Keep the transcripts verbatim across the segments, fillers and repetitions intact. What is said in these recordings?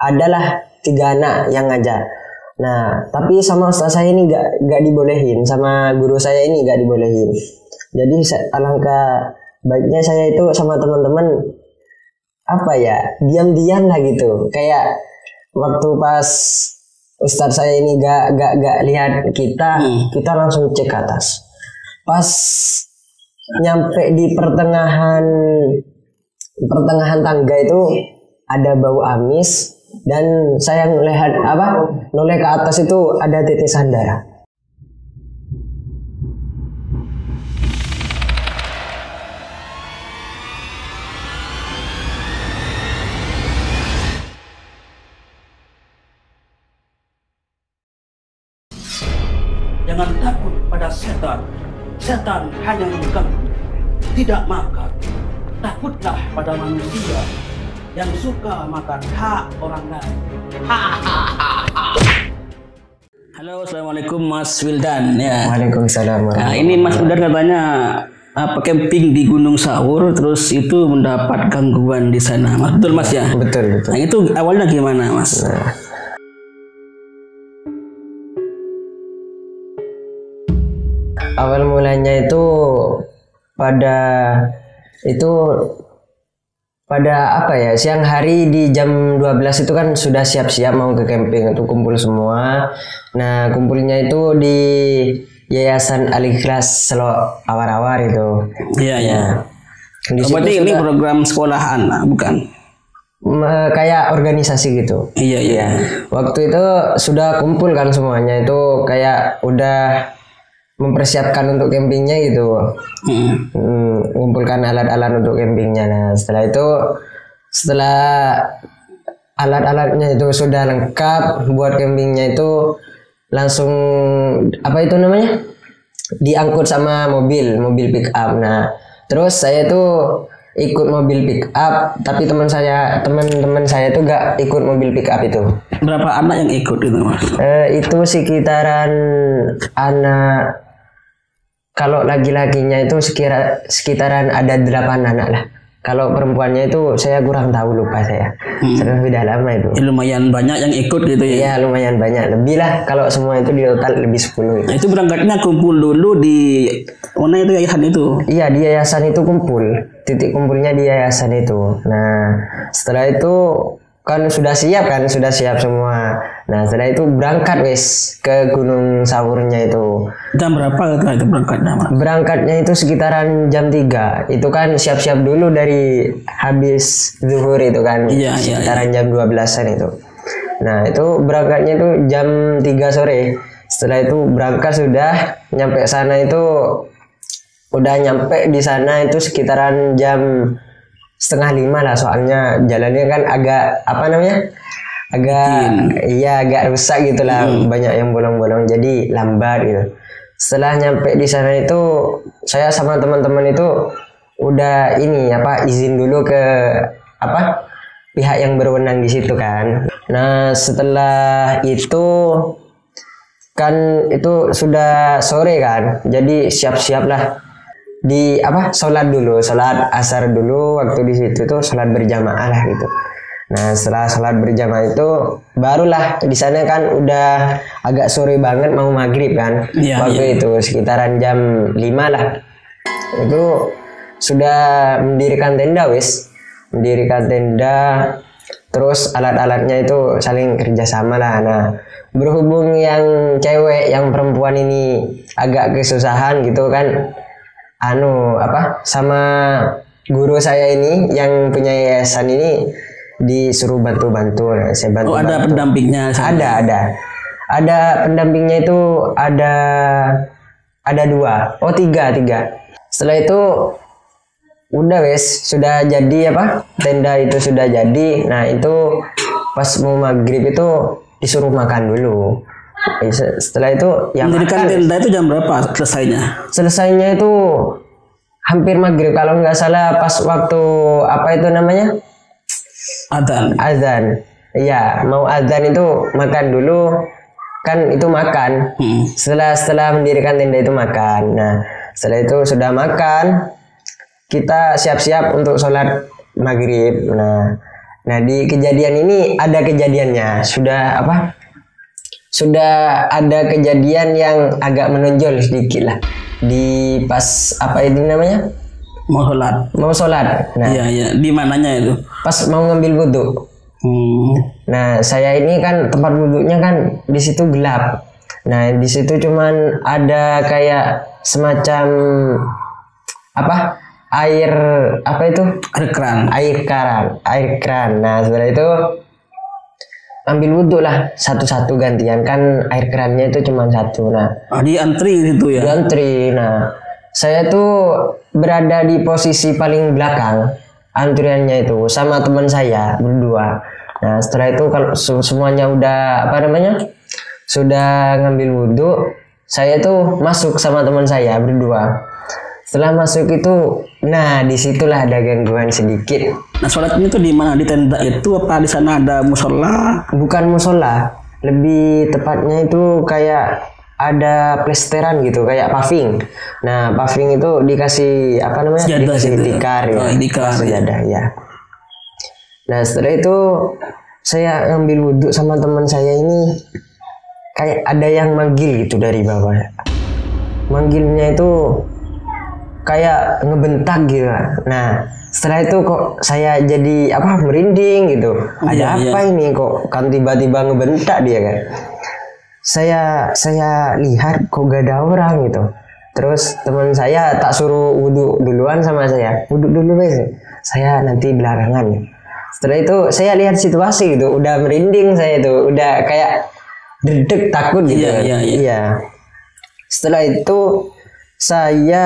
adalah tiga anak yang ngajar. Nah, tapi sama ustaz saya ini gak, gak dibolehin, sama guru saya ini gak dibolehin. Jadi alangkah baiknya saya itu sama teman-teman apa ya, diam-diam lah gitu. Kayak waktu pas ustaz saya ini gak gak gak lihat kita, hmm. kita langsung cek ke atas. Pas nyampe di pertengahan pertengahan tangga itu ada bau amis. Dan saya melihat apa noleh ke atas itu ada titisan darah. Jangan takut pada setan. Setan hanya mengganggu, tidak makan. Takutlah pada manusia yang suka makan hak orang lain. Halo, assalamualaikum Mas Wildan. Ya. Waalaikumsalam. Nah, ini Mas Wildan katanya apa camping di Gunung Sawur, terus itu mendapat gangguan di sana. Mas, betul Mas ya? Betul betul. Nah, itu awalnya gimana Mas? Nah. Awal mulanya itu pada itu pada apa ya, siang hari di jam dua belas itu kan sudah siap-siap mau ke camping, itu kumpul semua. Nah, kumpulnya itu di Yayasan Al-Ikhlas Selo Awar-Awar itu. Iya, iya. Di oh, berarti ini program sekolahan, bukan? Kayak organisasi gitu. Iya, iya. Waktu itu sudah kumpul kan semuanya, itu kayak udah mempersiapkan untuk campingnya gitu. Hmm. Hmm, mengumpulkan alat-alat untuk campingnya. Nah, setelah itu setelah alat-alatnya itu sudah lengkap buat campingnya, itu langsung apa itu namanya, diangkut sama mobil mobil pick up. Nah, terus saya tuh ikut mobil pick up, tapi teman saya teman-teman saya tuh gak ikut mobil pick up itu. Berapa anak yang ikut itu Mas? Eh, itu sekitaran anak, kalau laki-lakinya itu sekira sekitaran ada delapan anak lah. Kalau perempuannya itu saya kurang tahu, lupa saya. Hmm. Sudah sudah lama itu. Ya, lumayan banyak yang ikut gitu ya? Iya, lumayan banyak. Lebih lah kalau semua itu di total lebih sepuluh. Nah, itu berangkatnya kumpul dulu di mana itu, yayasan itu? Iya, di yayasan itu kumpul. Titik kumpulnya di yayasan itu. Nah, setelah itu kan sudah siap kan, sudah siap semua. Nah, setelah itu berangkat wes ke Gunung Sawurnya itu. Jam berapa itu berangkatnya Mas? Berangkatnya itu sekitaran jam tiga. Itu kan siap-siap dulu dari habis zuhur itu kan. Iya, sekitaran iya, iya. jam dua belasan itu. Nah, itu berangkatnya itu jam tiga sore. Setelah itu berangkat sudah nyampe sana itu udah nyampe di sana itu sekitaran jam setengah lima lah, soalnya jalannya kan agak apa namanya agak Bikin. iya agak rusak gitulah, hmm. banyak yang bolong-bolong jadi lambat gitu. Setelah nyampe di sana itu saya sama teman-teman itu udah ini apa izin dulu ke apa pihak yang berwenang di situ kan. Nah, setelah itu kan itu sudah sore kan, jadi siap-siap lah di apa sholat dulu, sholat asar dulu. Waktu di situ tuh sholat berjamaah lah gitu. Nah, setelah sholat berjamaah itu barulah di sana kan udah agak sore banget, mau maghrib kan. Ya, waktu ya. Itu sekitaran jam lima lah itu sudah mendirikan tenda wis mendirikan tenda, terus alat-alatnya itu saling kerjasama lah. Nah, berhubung yang cewek yang perempuan ini agak kesusahan gitu kan, anu apa sama guru saya ini yang punya yayasan ini disuruh bantu-bantu. Nah, saya bantu. Oh, ada pendampingnya? Sama. Ada, ada, ada pendampingnya itu ada, ada dua, oh tiga, tiga. Setelah itu udah wes sudah jadi apa tenda itu sudah jadi. Nah, itu pas mau maghrib itu disuruh makan dulu. Setelah itu yang mendirikan tenda itu jam berapa selesainya? Selesainya itu hampir maghrib kalau nggak salah, pas waktu apa itu namanya azan. Azan, iya mau azan itu makan dulu kan, itu makan. Hmm. Setelah setelah mendirikan tenda itu makan. Nah, setelah itu sudah makan, kita siap-siap untuk sholat maghrib. Nah, Nah di kejadian ini ada kejadiannya, sudah apa? Sudah ada kejadian yang agak menonjol sedikit lah di pas apa ini namanya? Mau sholat. Mau sholat. Nah, Iya, iya. Di mananya itu? pas mau ngambil wudhu. Hmm. Nah saya ini kan tempat wudhunya kan di situ gelap. Nah di situ cuman ada kayak semacam apa? Air apa itu? Ada keran. Air keran, air keran. Nah setelah itu ambil wudhu lah satu-satu gantian kan air kerannya itu cuma satu. Nah Ah, di antri itu di ya. antri. Nah saya tuh berada di posisi paling belakang antriannya itu sama teman saya berdua. Nah setelah itu kalau su- semuanya udah apa namanya sudah ngambil wudhu, saya tuh masuk sama teman saya berdua. Setelah masuk itu, nah disitulah ada gangguan sedikit. Nah, sholatnya itu di mana? Di tenda itu apa di sana ada musola? Bukan musola, lebih tepatnya itu kayak ada plesteran gitu, kayak paving. Nah, paving itu dikasih apa namanya? Sejadah Dikasih gitu. tikar ya. Oh, tikar, ya. Sejadah ya. Nah, setelah itu saya ngambil wudhu sama teman saya ini kayak ada yang manggil gitu dari bawah. Manggilnya itu kayak ngebentak gitu. Nah, setelah itu kok saya jadi apa merinding gitu. Ada Iya, apa ini kok kan tiba-tiba ngebentak dia kan. Saya saya lihat kok gak ada orang gitu. Terus teman saya tak suruh wudhu duluan sama saya. Wudhu dulu wes. Saya nanti belakangan. Setelah itu saya lihat situasi gitu, udah merinding saya itu, udah kayak dedek takut gitu. Iya, iya, iya. Iya. Setelah itu saya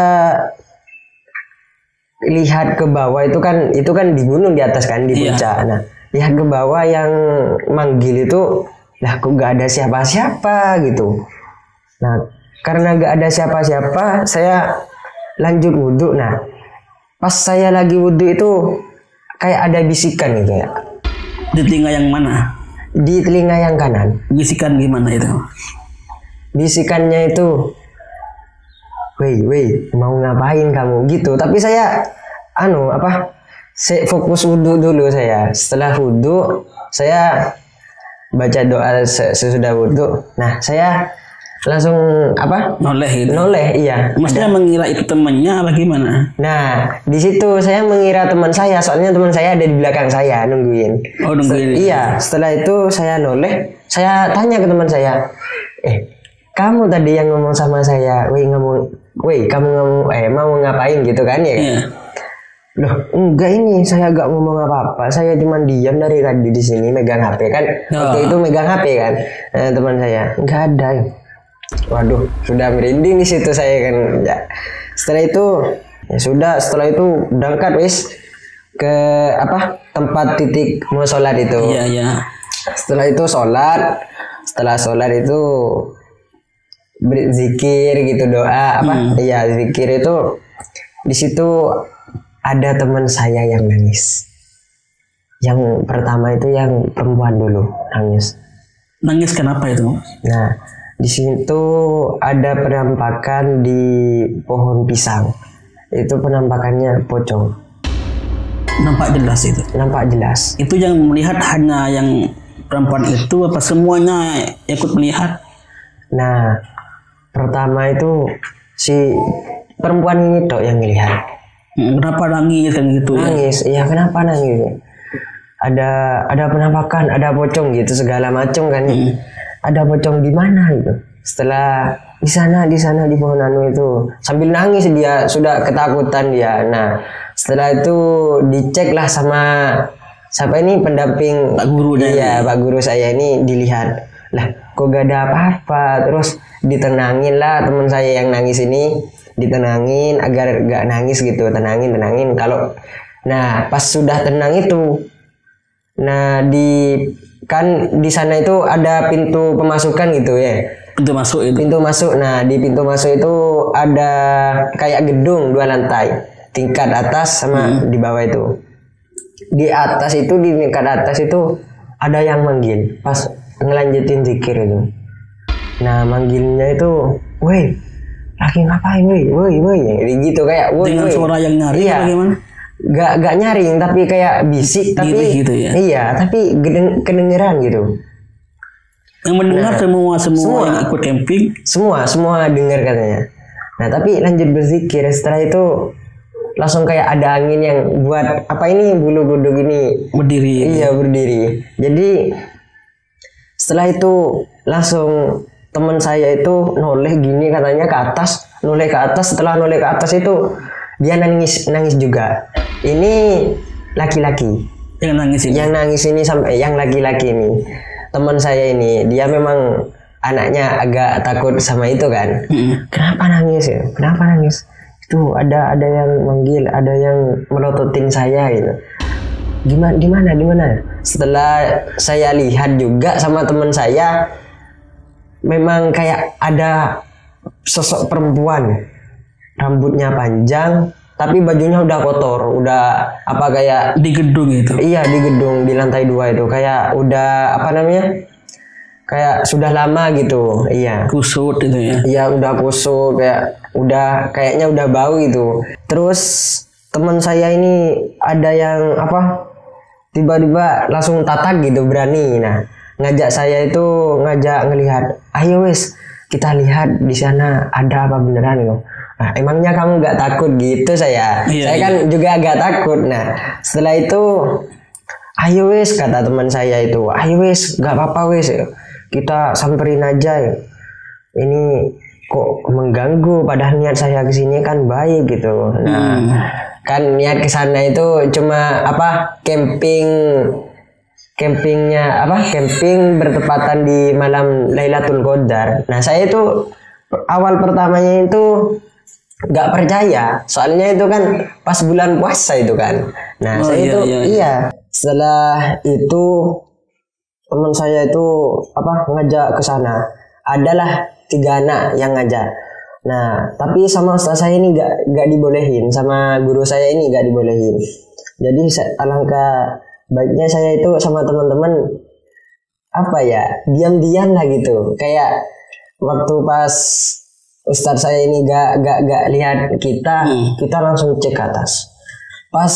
lihat ke bawah itu kan itu kan di gunung di atas kan di Iya. puncak. Nah, lihat ke bawah yang manggil itu lah kok gak ada siapa-siapa gitu. Nah, karena gak ada siapa-siapa, saya lanjut wudhu. Nah, pas saya lagi wudhu itu kayak ada bisikan gitu ya. Di telinga yang mana? Di telinga yang kanan. Bisikan gimana itu? Bisikannya itu, woi, woi, mau ngapain kamu gitu. Tapi saya, anu apa, saya fokus wudhu dulu saya. Setelah wudhu, saya baca doa se- sesudah wudhu. Nah, saya langsung apa? Noleh itu. Noleh, iya. Maksudnya mengira itu temannya apa gimana? Nah, di situ saya mengira teman saya, soalnya teman saya ada di belakang saya nungguin. Oh, nungguin. Iya, setelah itu saya noleh, saya tanya ke teman saya, eh, kamu tadi yang ngomong sama saya, woi ngomong, woi kamu ngomong, eh mau ngapain gitu kan ya? Iya. Loh, enggak ini saya gak ngomong apa-apa, saya cuma diam dari tadi di sini megang H P kan, Ya. waktu itu megang H P kan, nah, teman saya nggak ada. Waduh, sudah merinding di situ saya kan. Ya. Setelah itu, ya sudah, setelah itu berangkat wis ke apa tempat titik mau sholat itu. Iya, iya. Setelah itu sholat, setelah sholat itu berzikir gitu doa apa? Iya zikir itu di situ ada teman saya yang nangis. Yang pertama itu yang perempuan dulu nangis. Nangis kenapa itu? Nah di situ ada penampakan di pohon pisang. Itu penampakannya pocong. Nampak jelas itu. Nampak jelas. Itu yang melihat hanya yang perempuan itu apa semuanya ikut melihat? Nah pertama itu si perempuan ini tok yang melihat. Hmm, Kenapa nangis kan gitu ya? Nangis, iya kenapa nangis? Ada ada penampakan, ada pocong gitu segala macam kan. Ada pocong di mana gitu. Setelah di sana di sana di pohon anu itu sambil nangis dia sudah ketakutan dia. Nah setelah itu dicek lah sama siapa ini pendamping Pak gurunya iya pak guru saya ini dilihat lah kok gak ada apa-apa, terus ditenangin lah teman saya yang nangis ini, ditenangin agar gak nangis gitu, tenangin tenangin kalau nah pas sudah tenang itu nah di kan di sana itu ada pintu pemasukan gitu ya, Pintu masuk itu. pintu masuk. Nah di pintu masuk itu ada kayak gedung dua lantai, tingkat atas sama di bawah itu. Di atas itu di tingkat atas itu ada yang manggil pas ngelanjutin zikir itu. Nah manggilnya itu, woi lagi ngapain woi woi woi gitu kayak woi Dengan woi. suara yang nyaring Iya. apa gimana? Gak gak nyaring tapi kayak bisik tapi gitu ya. Iya, tapi geden- kedengeran gitu. Yang mendengar Nah, semua, semua semua. yang ikut camping. Semua semua dengar katanya. Nah, tapi lanjut berzikir setelah itu langsung kayak ada angin yang buat apa ini bulu kuduk ini Berdiri. iya berdiri. Jadi setelah itu langsung teman saya itu noleh gini katanya ke atas, noleh ke atas. Setelah noleh ke atas itu dia nangis nangis juga. Ini laki-laki. Yang nangis ini. Yang nangis ini sampai yang laki-laki ini teman saya ini dia memang anaknya agak takut sama itu kan. Mm-mm. Kenapa nangis ya? Kenapa nangis? Itu ada ada yang manggil, ada yang melototin saya gitu. Gimana? Di mana? Di mana? Setelah saya lihat juga sama teman saya, memang kayak ada sosok perempuan, rambutnya panjang, tapi bajunya udah kotor, udah apa kayak Di gedung itu. iya di gedung di lantai dua itu kayak udah apa namanya? Kayak sudah lama gitu. Iya. Kusut itu ya. Iya udah kusut kayak udah kayaknya udah bau gitu. Terus teman saya ini ada yang apa tiba-tiba langsung tatak gitu berani. Nah ngajak saya itu ngajak ngelihat. Ayo wes kita lihat di sana ada apa beneran loh. Nah, emangnya kamu nggak takut gitu saya? Iya, saya iya. kan juga agak takut. Nah setelah itu ayo wes kata teman saya itu. Ayo wes nggak apa-apa wes kita samperin aja. Ini kok mengganggu padahal niat saya kesini kan baik gitu. Nah Hmm. kan niat kesana itu cuma apa camping campingnya apa camping bertepatan di malam Lailatul Qadar. Nah saya itu awal pertamanya itu nggak percaya soalnya itu kan pas bulan puasa itu kan. Nah Oh, saya iya, itu iya, iya. iya setelah itu teman saya itu apa ngajak ke sana. Adalah tiga anak yang ngajak. Nah, tapi sama ustaz saya ini gak, gak dibolehin, sama guru saya ini gak dibolehin. Jadi sa- alangkah baiknya saya itu sama teman-teman apa ya diam-diam lah gitu. Kayak waktu pas ustaz saya ini gak gak gak lihat kita, Hmm. kita langsung cek ke atas. Pas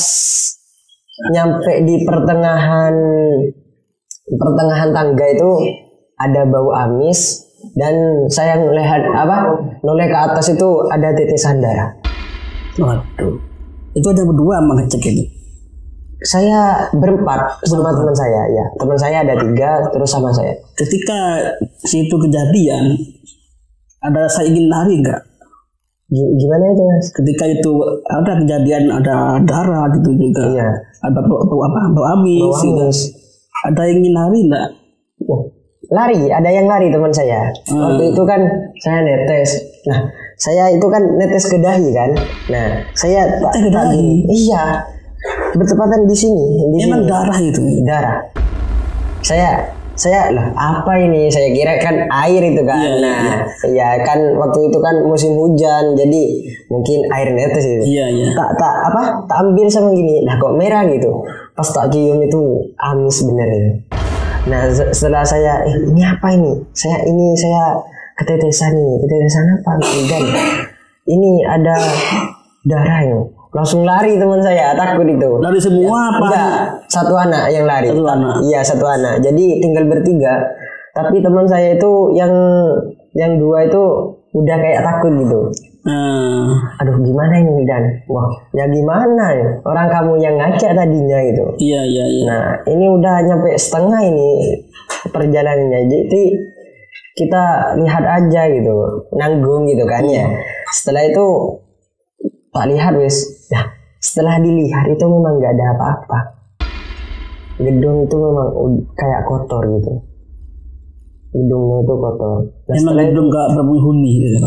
nyampe di pertengahan pertengahan tangga itu ada bau amis. Dan saya melihat apa noleh ke atas itu ada tetesan darah. Waduh. Itu ada berdua emang ngecek ini. Saya berempat sama teman saya, ya teman saya ada tiga terus sama saya. Ketika situ kejadian, ada rasa ingin lari nggak? G- gimana itu mas? Ketika itu ada kejadian ada darah gitu juga. Iya. Ada bau, bau apa? Bau amis. Bau gitu. amis. Ada yang ingin lari nggak? Oh, lari, ada yang lari teman saya. Hmm. Waktu itu kan saya netes. Nah, saya itu kan netes ke dahi kan. Nah, saya tak Netes ke tak dahi? gini. Iya. Bertepatan di sini, di Emang sini. darah itu. Darah. Saya saya lah apa ini? Saya kira kan air itu kan. Iya, iya, nah, iya kan waktu itu kan musim hujan, jadi mungkin air netes itu. Iya, iya. Tak tak apa? Tak ambil sama gini. Nah, kok merah gitu. Pas tak cium itu amis bener itu. Nah, se- setelah saya eh, ini apa ini? Saya ini saya ketetesan ini. Ketetesan apa? Dan ini ada darah ini. Langsung lari teman saya, takut itu. Lari semua apa? Enggak, satu anak yang lari. Satu anak. Iya, satu anak. Jadi tinggal bertiga. Tapi teman saya itu yang yang dua itu udah kayak takut gitu. Nah, Aduh, gimana ini Dan? Wah, ya gimana ya? Orang kamu yang ngajak tadinya gitu. iya iya iya. Nah, ini udah nyampe setengah ini perjalanannya. Jadi kita lihat aja gitu, nanggung gitu kan ya. Setelah itu tak lihat wis. Nah, setelah dilihat itu memang nggak ada apa-apa. Gedung itu memang ud- kayak kotor gitu. Gedungnya itu kotor. Nah, Emang setelah itu, gedung nggak berpenghuni gitu.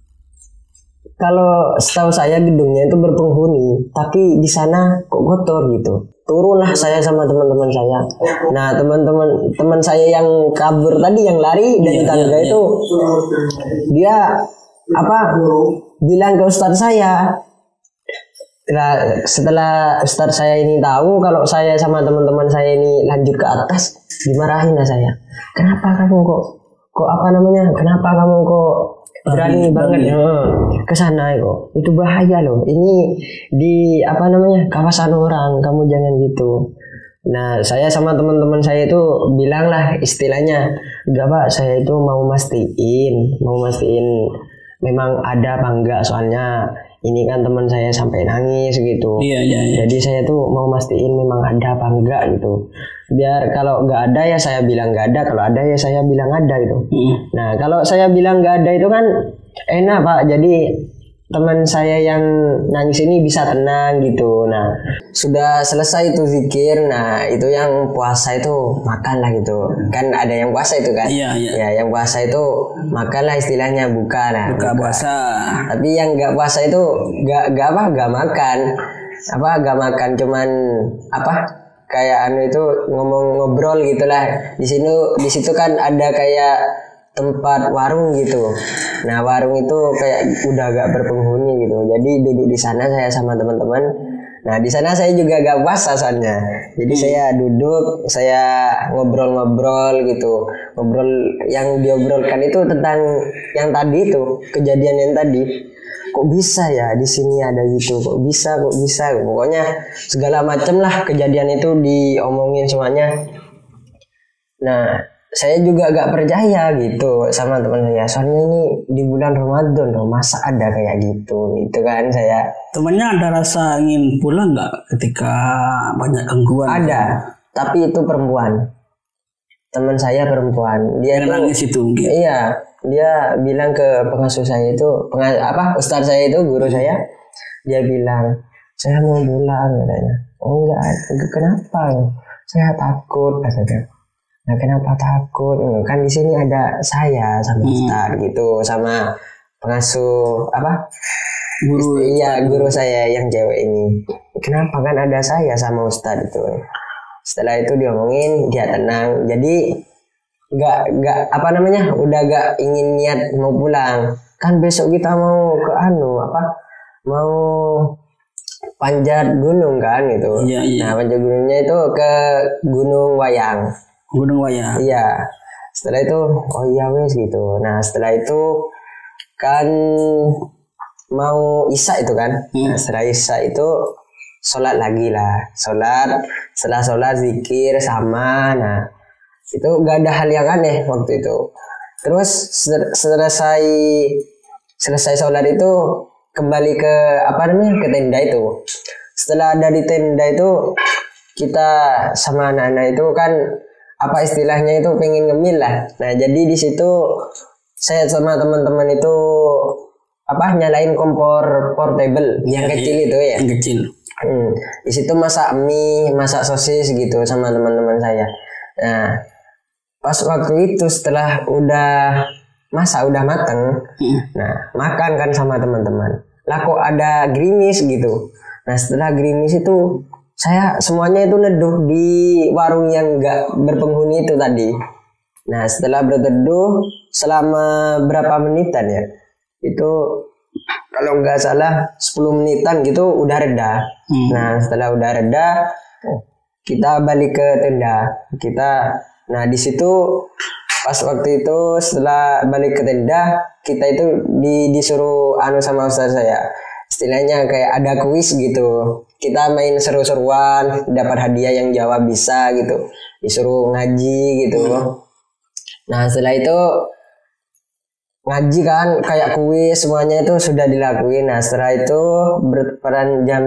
kalau setahu saya gedungnya itu berpenghuni, tapi di sana kok kotor gitu. Turunlah saya sama teman-teman saya. Nah, teman-teman teman saya yang kabur tadi yang lari dari Iya, tangga iya, itu dia apa bilang ke ustadz saya. Nah, setelah ustadz saya ini tahu kalau saya sama teman-teman saya ini lanjut ke atas, dimarahin lah saya. Kenapa kamu kok kok apa namanya? Kenapa kamu kok berani Berani, banget berani. ya ke sana kok. Itu bahaya loh. Ini di apa namanya kawasan orang, kamu jangan gitu. Nah, saya sama teman-teman saya itu bilang lah istilahnya, enggak Pak, saya itu mau mastiin, mau mastiin memang ada apa enggak, soalnya ini kan teman saya sampai nangis gitu. Iya, iya, iya. Jadi saya tuh mau mastiin memang ada apa enggak gitu. Biar kalau enggak ada ya saya bilang enggak ada, kalau ada ya saya bilang ada gitu. Mm. Nah, kalau saya bilang enggak ada itu kan enak Pak, jadi teman saya yang nangis ini bisa tenang gitu. Nah, sudah selesai itu zikir. Nah, itu yang puasa itu makan lah gitu. Kan ada yang puasa itu kan. Iya, iya. Ya, yang puasa itu makan lah istilahnya, buka lah. Buka puasa. Tapi yang nggak puasa itu nggak nggak apa nggak makan. Apa nggak makan cuman apa kayak anu itu ngomong ngobrol gitulah. Di sini di situ kan ada kayak tempat warung gitu. Nah, warung itu kayak udah agak berpenghuni gitu. Jadi duduk di sana saya sama teman-teman. Nah, di sana saya juga gak puasa soalnya. Jadi hmm. saya duduk, saya ngobrol-ngobrol gitu. Ngobrol yang diobrolkan itu tentang yang tadi itu, kejadian yang tadi. Kok bisa ya di sini ada gitu? Kok bisa? Kok bisa? Pokoknya segala macam lah kejadian itu diomongin semuanya. Nah, saya juga gak percaya gitu sama teman saya, soalnya ini di bulan Ramadan loh, masa ada kayak gitu gitu kan. Saya Temannya ada rasa ingin pulang nggak ketika banyak gangguan? ada, tapi itu perempuan, teman saya perempuan, dia Yang tuh nangis itu mungkin. iya, dia bilang ke pengasuh saya itu, pengas, apa ustaz saya itu, guru saya, dia bilang saya mau pulang katanya. Oh enggak, kenapa? Saya takut katanya. Nah, kenapa takut? Kan di sini ada saya sama Ustaz hmm. gitu, sama pengasuh apa? Guru. Iya, guru saya yang cewek ini. Kenapa? Kan ada saya sama Ustaz itu. Setelah itu diomongin, dia tenang. Jadi nggak nggak apa namanya? Udah nggak ingin niat mau pulang. Kan besok kita mau ke anu apa? Mau panjat gunung kan gitu. Iya, iya. Nah, panjat gunungnya itu ke Gunung Wayang. Gunung Wayang. Iya. Setelah itu, oh iya wes gitu. Nah, setelah itu kan mau isya itu kan. Hmm. Nah, setelah isya itu sholat lagi lah. Sholat, setelah sholat zikir sama. Nah, itu gak ada hal yang aneh waktu itu. Terus selesai selesai sholat itu kembali ke apa namanya ke tenda itu. Setelah ada di tenda itu kita sama anak-anak itu kan apa istilahnya itu pengen ngemil lah. Nah, jadi di situ saya sama teman-teman itu apa nyalain kompor portable yang ya, kecil ya, itu ya. Yang kecil. Hmm, di situ masak mie, masak sosis gitu sama teman-teman saya. Nah, pas waktu itu setelah udah masak udah mateng, hmm. nah makan kan sama teman-teman. Lah kok ada gerimis gitu. Nah, setelah gerimis itu saya semuanya itu neduh di warung yang enggak berpenghuni itu tadi. Nah, setelah berteduh selama berapa menitan ya? Itu kalau nggak salah sepuluh menitan gitu udah reda. Hmm. Nah, setelah udah reda kita balik ke tenda. Kita nah di situ pas waktu itu setelah balik ke tenda kita itu di, disuruh anu sama ustaz saya. Istilahnya kayak ada kuis gitu. Kita main seru-seruan, dapat hadiah yang jawab bisa gitu. Disuruh ngaji gitu. Nah, setelah itu ngaji kan kayak kuis semuanya itu sudah dilakuin. Nah, setelah itu berperan jam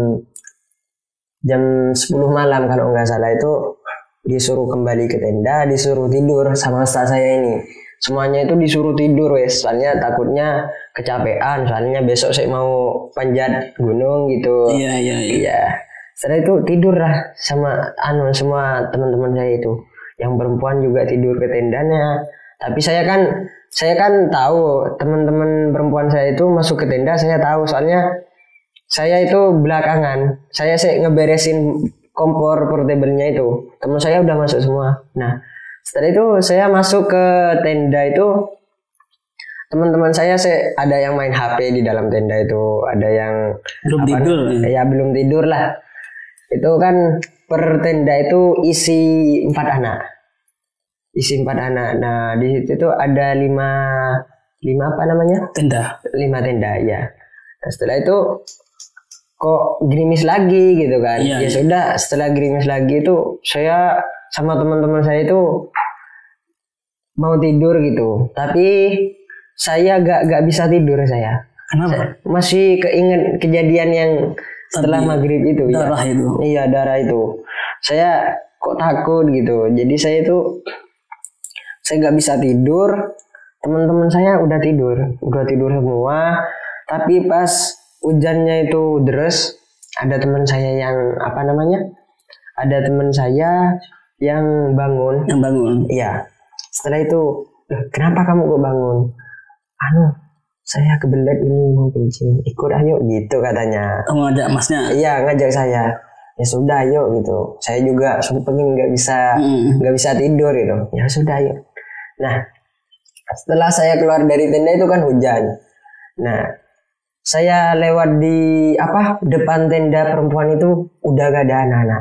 jam sepuluh malam kalau nggak salah itu disuruh kembali ke tenda, disuruh tidur sama ustaz saya ini. Semuanya itu disuruh tidur wes, soalnya takutnya kecapean, soalnya besok saya mau panjat gunung gitu. Iya, iya, iya. Iya. Setelah itu tidur lah sama anu semua teman-teman saya itu. Yang perempuan juga tidur ke tendanya. Tapi saya kan saya kan tahu teman-teman perempuan saya itu masuk ke tenda, saya tahu soalnya saya itu belakangan. Saya sih ngeberesin kompor portable-nya itu. Teman saya udah masuk semua. Nah, setelah itu saya masuk ke tenda itu, teman-teman saya saya ada yang main H P di dalam tenda itu, ada yang belum apa, tidur. Ya belum tidur lah. Itu kan per tenda itu isi empat anak, isi empat anak. Nah di situ tuh ada lima lima apa namanya? Tenda. Lima tenda ya. Nah, setelah itu kok gerimis lagi gitu kan. Iya, ya iya. sudah, setelah gerimis lagi itu saya sama teman-teman saya itu mau tidur gitu. Tapi saya gak gak bisa tidur saya. Kenapa? Masih keinget kejadian yang setelah Tadi, maghrib itu. darah ya. itu. Iya, darah itu. Saya kok takut gitu. Jadi saya itu saya gak bisa tidur. Teman-teman saya udah tidur, udah tidur semua. Tapi pas hujannya itu deras, ada teman saya yang apa namanya? Ada teman saya yang bangun. Yang bangun. Iya. Setelah itu, "Loh, kenapa kamu kok bangun?" "Anu, saya kebelet ini mau kencing." "Ikut ayo," gitu katanya. Kamu ngajak masnya. Iya, ngajak saya. Ya sudah, ayo gitu. Saya juga pengen nggak bisa Mm. nggak bisa tidur gitu. Ya sudah, ayo. Nah, setelah saya keluar dari tenda itu kan hujan. Nah, saya lewat di apa depan tenda perempuan itu udah gak ada anak-anak.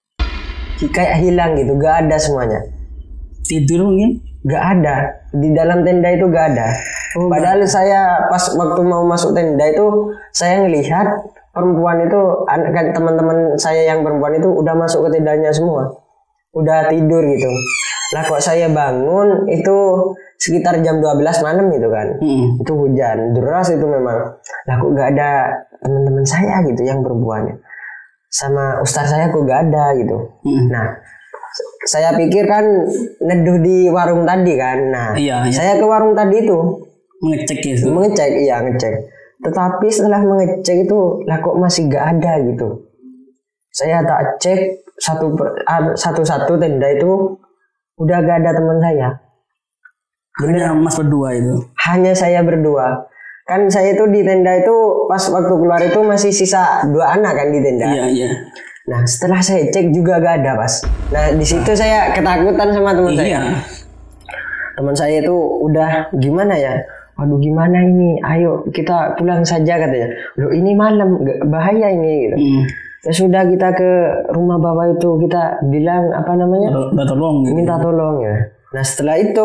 Kayak hilang gitu, gak ada semuanya. Tidur mungkin. Gak ada di dalam tenda itu, gak ada. Oh, Padahal saya pas waktu mau masuk tenda itu saya ngelihat perempuan itu, an- kan teman-teman saya yang perempuan itu udah masuk ke tendanya semua, udah tidur gitu. Lah kok saya bangun itu sekitar jam dua belas malam gitu kan. Mm. Itu hujan deras itu memang. Lah kok gak ada teman-teman saya gitu yang perempuan, sama ustaz saya kok gak ada gitu. Mm. Nah, saya pikir kan neduh di warung tadi kan. Nah, Iya, iya. saya ke warung tadi itu Mengecek itu. mengecek, iya ngecek. Tetapi setelah mengecek itu, lah kok masih gak ada gitu. Saya tak cek satu per- ah, satu-satu tenda itu udah gak ada teman saya. Hanya mas berdua itu. Hanya saya berdua. Kan saya itu di tenda itu pas waktu keluar itu masih sisa dua anak kan di tenda. Iya, iya. Nah, setelah saya cek juga gak ada, Pas. Nah, di situ saya ketakutan sama teman saya. Iya. Teman saya itu udah gimana ya? Waduh, gimana ini? Ayo kita pulang saja katanya. Loh, ini malam, gak- bahaya ini gitu. Mm. Ya sudah, kita ke rumah bapak itu, kita bilang apa namanya? Udah tolong gitu. Minta tolong ya. Nah, setelah itu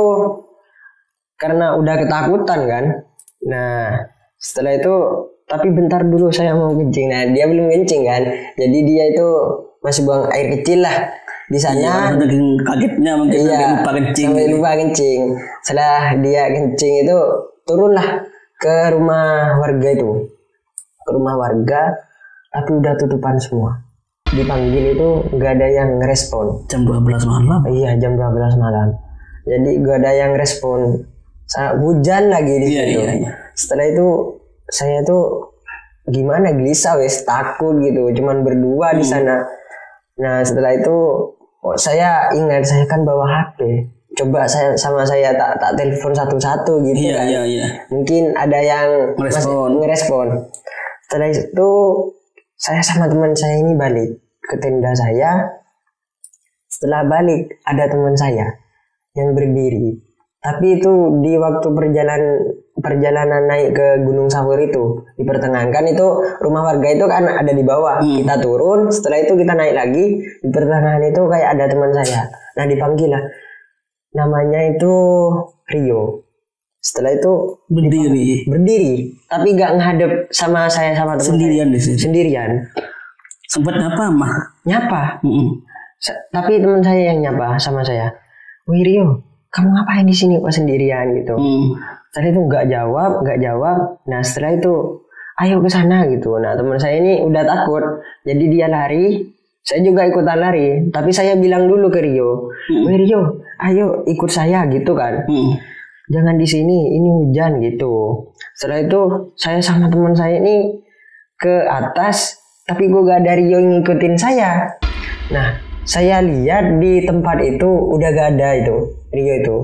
karena udah ketakutan kan. Nah, setelah itu tapi bentar dulu saya mau kencing. Nah, dia belum kencing kan. Jadi dia itu masih buang air kecil lah di sana. Iya, saking kagetnya mungkin Iya, sampai lupa kencing. sampai lupa kencing. Setelah dia kencing itu turunlah ke rumah warga itu. Ke rumah warga, tapi udah tutupan semua. Dipanggil itu nggak ada yang ngerespon. Jam dua belas malam. Iya, jam dua belas malam. Jadi nggak ada yang respon. Sa- Hujan lagi di Iya, situ. iya, iya. Setelah itu saya tuh gimana, gelisah wes, takut gitu. Cuman berdua di sana. Nah, setelah itu oh, saya ingat saya kan bawa H P. Coba saya sama saya tak tak telepon satu-satu gitu Iya, kan. iya, iya. Mungkin ada yang Ngerespon. masih ngerespon. Setelah itu saya sama teman saya ini balik ke tenda saya. Setelah balik ada teman saya yang berdiri. Tapi itu di waktu perjalanan perjalanan naik ke Gunung Sawur itu di pertengahan kan itu rumah warga itu kan ada di bawah. Hmm. Kita turun, setelah itu kita naik lagi di pertengahan itu kayak ada teman saya. Nah, dipanggil lah. Namanya itu Rio. Setelah itu Berdiri. berdiri, tapi gak ngadep sama saya sama teman Sendirian di saya. situ. Sendirian. Sempat apa mah? Nyapa. Mm-mm. Sa- tapi teman saya yang nyapa sama saya. "Wih Rio, kamu ngapain di sini kok sendirian gitu?" Mm. Setelah itu nggak jawab, nggak jawab. Nah, setelah itu ayo ke sana gitu. Nah, teman saya ini udah takut, jadi dia lari. Saya juga ikutan lari, tapi saya bilang dulu ke Rio, Hmm. "Wih Rio, ayo ikut saya," gitu kan. Mm. "Jangan di sini, ini hujan," gitu. Setelah itu saya sama teman saya ini ke atas, tapi gue gak ada Rio yang ngikutin saya. Nah, saya lihat di tempat itu udah gak ada itu Rio itu,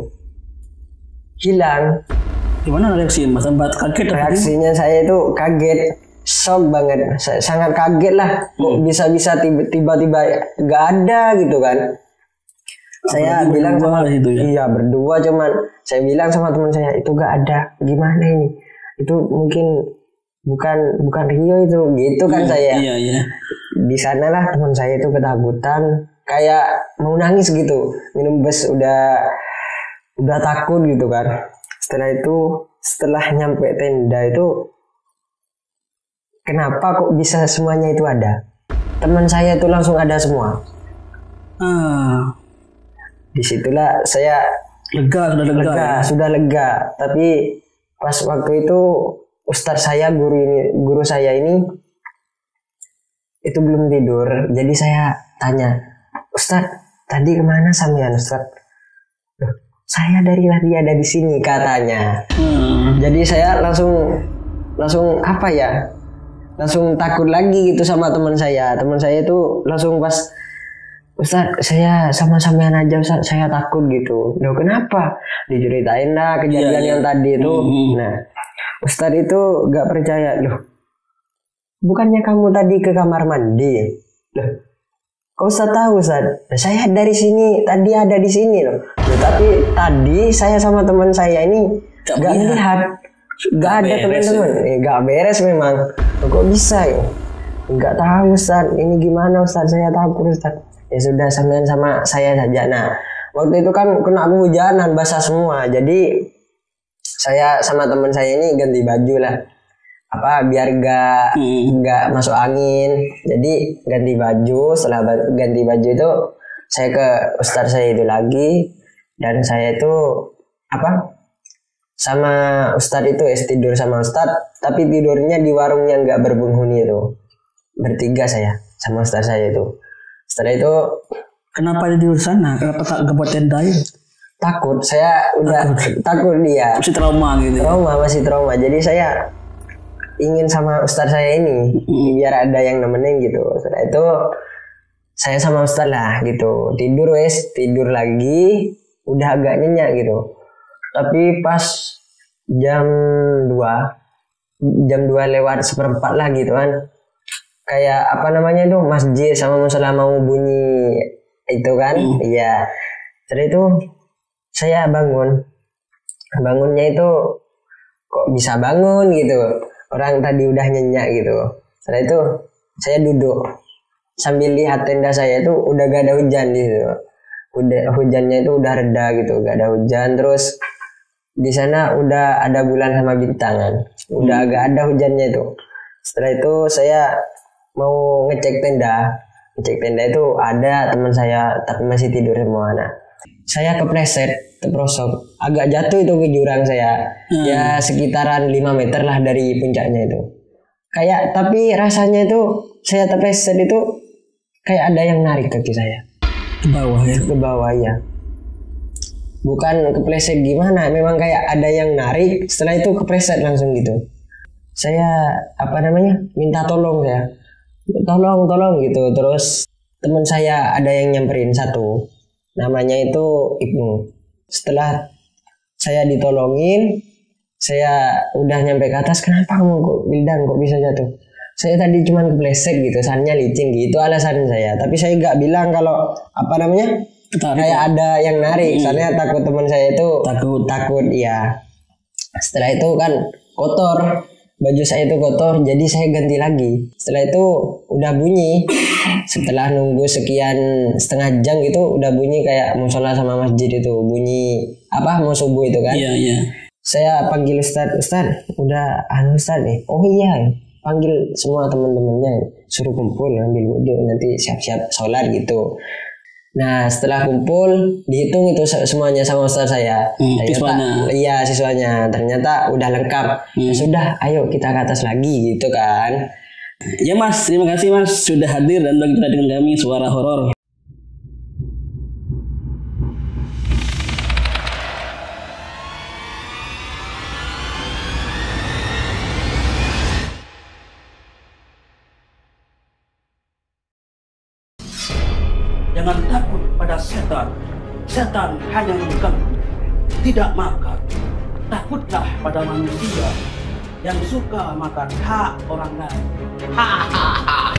hilang. Gimana reaksi mas? Sempat kaget apa? Reaksinya saya itu kaget, shock banget, Sa- sangat kaget lah. Kok bisa-bisa tiba- tiba-tiba gak ada gitu kan. Saya Apalagi bilang berdua sama di situ ya? iya berdua, cuman saya bilang sama teman saya itu gak ada, gimana ini, itu mungkin bukan bukan Rio itu gitu kan. Saya Iya, iya. di sana lah teman saya itu ketakutan kayak mau nangis gitu, minum bes udah udah takut gitu kan. Setelah itu setelah nyampe tenda itu, kenapa kok bisa semuanya itu ada? Teman saya itu langsung ada semua. Ah, Disitulah saya lega sudah lega. lega, ya? sudah lega. Tapi pas waktu itu ustadz saya, guru ini, guru saya ini itu belum tidur. Jadi saya tanya, Ustadz, tadi kemana sampean Ustadz? Loh, saya dari tadi ada di sini katanya. Hmm. Jadi saya langsung langsung apa ya? Langsung takut lagi gitu sama teman saya. Teman saya itu langsung pas, Ustadz, saya sama sampean aja Ustadz, saya takut gitu. Loh kenapa? Diceritain lah kejadian Iya, iya. yang tadi itu. Hmm. Nah, Ustadz itu gak percaya. Loh, bukannya kamu tadi ke kamar mandi? Loh, kok Ustadz tahu Ustadz? Nah, saya dari sini, tadi ada di sini loh. Loh, tapi tadi saya sama teman saya ini Gak gak melihat. melihat. Gak ada beres, teman-teman. Eh, gak beres memang. Loh, kok bisa ya? Gak tahu Ustadz. Ini gimana Ustadz? Saya takut Ustadz. Ya sudah, sampean sama saya saja. Nah, waktu itu kan kena kehujanan, basah semua. Jadi saya sama teman saya ini ganti baju lah. Apa biar gak Hmm. nggak masuk angin. Jadi ganti baju. Setelah ba- ganti baju itu saya ke ustadz saya itu lagi, dan saya itu apa sama ustadz itu es tidur sama ustadz, tapi tidurnya di warung yang nggak berpenghuni itu, bertiga saya sama ustadz saya itu. Setelah itu Kenapa dia tidur di sana? Kenapa tak nggak buat tenda ya? takut, saya udah takut, dia Masih trauma gitu. trauma, masih trauma. Jadi saya ingin sama ustadz saya ini biar ada yang nemenin gitu. Setelah itu saya sama ustadz lah gitu, tidur wes, tidur lagi, udah agak nyenyak gitu. Tapi pas jam dua jam dua lewat seperempat lah gitu kan, kayak apa namanya tuh, masjid sama musola mau bunyi itu kan. Iya. Setelah itu saya bangun. Bangunnya itu kok bisa bangun gitu, orang tadi udah nyenyak gitu. Setelah itu saya duduk sambil lihat tenda saya itu udah gak ada hujan gitu. Udah hujannya itu udah reda gitu, gak ada hujan. Terus di sana udah ada bulan sama bintang kan. Udah agak ada hujannya itu. Setelah itu saya mau ngecek tenda. Ngecek tenda itu ada teman saya tapi masih tidur semua. Nah, saya kepleset, terprosok, agak jatuh itu ke jurang saya. Hmm. Ya sekitaran lima meter lah dari puncaknya itu. Kayak tapi rasanya itu saya terpleset itu kayak ada yang narik kaki saya Ke bawah ya. ke bawah ya. Bukan kepleset gimana, memang kayak ada yang narik, setelah itu kepleset langsung gitu. Saya apa namanya? Minta tolong saya. Tolong, tolong gitu. Terus teman saya ada yang nyamperin satu. Namanya itu Ibnu. Setelah saya ditolongin, saya udah nyampe ke atas. Kenapa kamu kok Bildan kok bisa jatuh? Saya tadi cuma kepleset gitu, sannya licin gitu alasan saya. Tapi saya nggak bilang kalau apa namanya Ketarik. kayak ada yang narik. Soalnya takut teman saya itu Takut. takut ya. Setelah itu kan kotor, baju saya itu kotor, jadi saya ganti lagi. Setelah itu udah bunyi. Setelah nunggu sekian setengah jam gitu udah bunyi kayak musola sama masjid itu bunyi apa mau subuh itu kan. Iya, iya. Saya panggil Ustad, Ustad, udah anu Ustad nih. Oh iya, panggil semua teman-temannya, suruh kumpul ambil wudhu nanti siap-siap sholat gitu. Nah setelah kumpul dihitung itu se- semuanya sama ustaz saya. Hmm, Ternyata- siswanya. Iya siswanya. Ternyata udah lengkap. Ya sudah, ayo kita ke atas lagi gitu kan. Ya Mas, terima kasih Mas sudah hadir dan berbicara dengan kami Suara Horor. Jangan takut pada setan. Setan hanya mengganggu, tidak makan. Takutlah pada manusia yang suka makan hak orang lain. Hahaha.